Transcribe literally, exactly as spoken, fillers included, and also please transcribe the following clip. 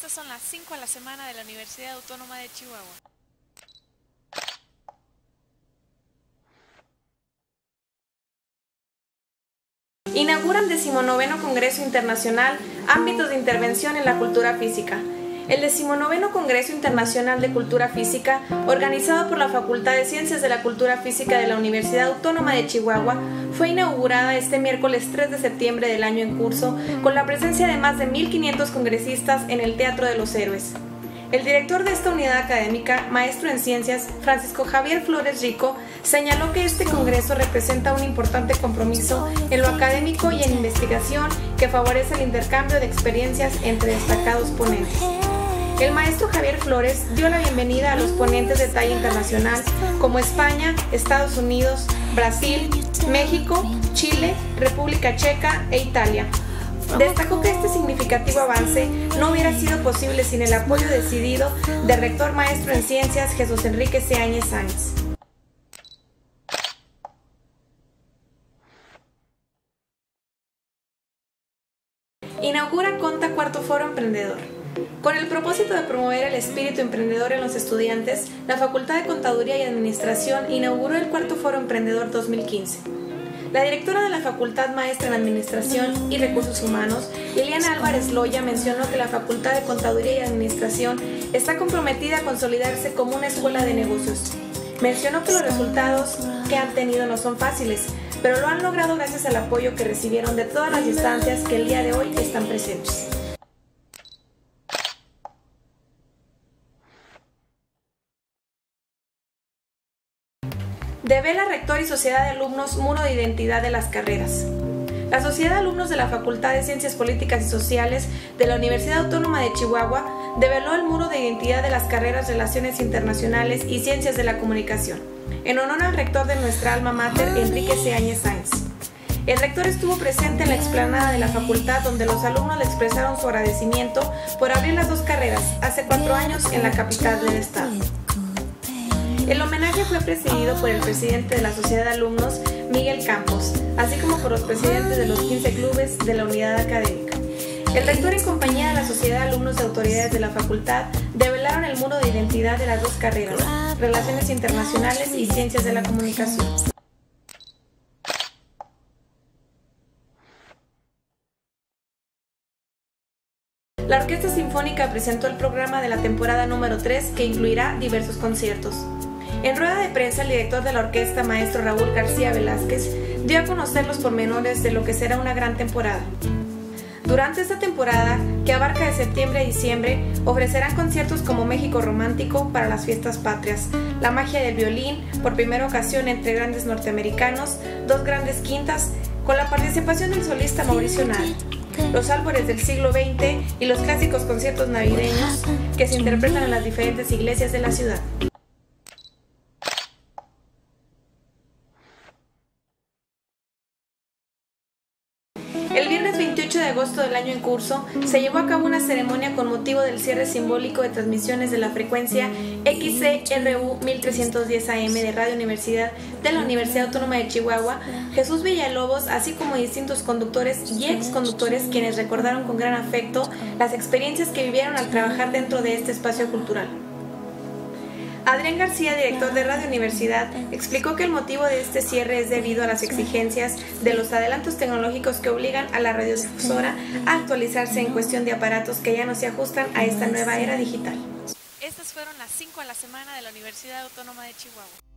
Estas son las cinco a la semana de la Universidad Autónoma de Chihuahua. Inauguran decimonoveno Congreso Internacional Ámbitos de Intervención en la Cultura Física. El decimonoveno Congreso Internacional de Cultura Física, organizado por la Facultad de Ciencias de la Cultura Física de la Universidad Autónoma de Chihuahua, fue inaugurada este miércoles tres de septiembre del año en curso, con la presencia de más de mil quinientos congresistas en el Teatro de los Héroes. El director de esta unidad académica, maestro en ciencias, Francisco Javier Flores Rico, señaló que este congreso representa un importante compromiso en lo académico y en investigación que favorece el intercambio de experiencias entre destacados ponentes. El maestro Javier Flores dio la bienvenida a los ponentes de talla internacional como España, Estados Unidos, Brasil, México, Chile, República Checa e Italia. Destacó que este significativo avance no hubiera sido posible sin el apoyo decidido del rector maestro en ciencias Jesús Enrique Seáñez Sáenz. Inaugura Conta Cuarto Foro Emprendedor. Con el propósito de promover el espíritu emprendedor en los estudiantes, la Facultad de Contaduría y Administración inauguró el Cuarto Foro Emprendedor dos mil quince. La directora de la Facultad, maestra en Administración y Recursos Humanos, Liliana Álvarez Loya, mencionó que la Facultad de Contaduría y Administración está comprometida a consolidarse como una escuela de negocios. Mencionó que los resultados que han tenido no son fáciles, pero lo han logrado gracias al apoyo que recibieron de todas las instancias que el día de hoy están presentes. Devela Rector y Sociedad de Alumnos Muro de Identidad de las Carreras. La Sociedad de Alumnos de la Facultad de Ciencias Políticas y Sociales de la Universidad Autónoma de Chihuahua develó el Muro de Identidad de las Carreras Relaciones Internacionales y Ciencias de la Comunicación, en honor al rector de nuestra alma mater, Enrique Seáñez Sáenz. El rector estuvo presente en la explanada de la facultad, donde los alumnos le expresaron su agradecimiento por abrir las dos carreras hace cuatro años en la capital del estado. El homenaje fue presidido por el presidente de la Sociedad de Alumnos, Miguel Campos, así como por los presidentes de los quince clubes de la unidad académica. El rector, en compañía de la Sociedad de Alumnos de autoridades de la facultad, develaron el muro de identidad de las dos carreras, Relaciones Internacionales y Ciencias de la Comunicación. La Orquesta Sinfónica presentó el programa de la temporada número tres, que incluirá diversos conciertos. En rueda de prensa, el director de la orquesta, maestro Raúl García Velázquez, dio a conocer los pormenores de lo que será una gran temporada. Durante esta temporada, que abarca de septiembre a diciembre, ofrecerán conciertos como México Romántico para las fiestas patrias, La Magia del Violín, por primera ocasión entre grandes norteamericanos, Dos Grandes Quintas, con la participación del solista Mauricio Nal, Los Albores del siglo veinte y los clásicos conciertos navideños que se interpretan en las diferentes iglesias de la ciudad. El viernes veintiocho de agosto del año en curso se llevó a cabo una ceremonia con motivo del cierre simbólico de transmisiones de la frecuencia X C R U mil trescientos diez A M de Radio Universidad de la Universidad Autónoma de Chihuahua, Jesús Villalobos, así como distintos conductores y exconductores, quienes recordaron con gran afecto las experiencias que vivieron al trabajar dentro de este espacio cultural. Adrián García, director de Radio Universidad, explicó que el motivo de este cierre es debido a las exigencias de los adelantos tecnológicos que obligan a la radiodifusora a actualizarse en cuestión de aparatos que ya no se ajustan a esta nueva era digital. Estas fueron las cinco a la semana de la Universidad Autónoma de Chihuahua.